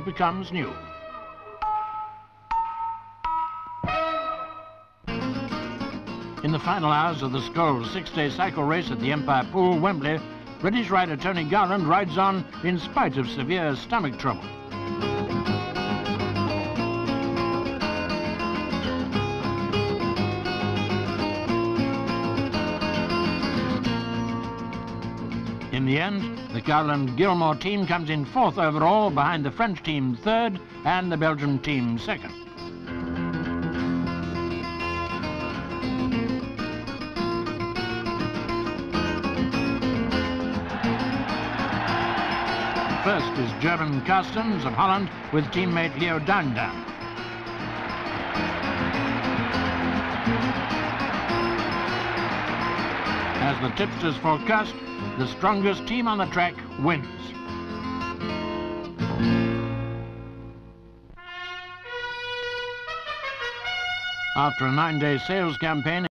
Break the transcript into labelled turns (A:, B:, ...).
A: becomes new. In the final hours of the Scold six-day cycle race at the Empire Pool, Wembley, British rider Tony Garland rides on in spite of severe stomach trouble. In the end, the Garland-Gilmore team comes in fourth overall, behind the French team third and the Belgian team second. First is Gerben Karstens of Holland with teammate Duyndam. As the tipsters forecast, the strongest team on the track wins. After a 9-day sales campaign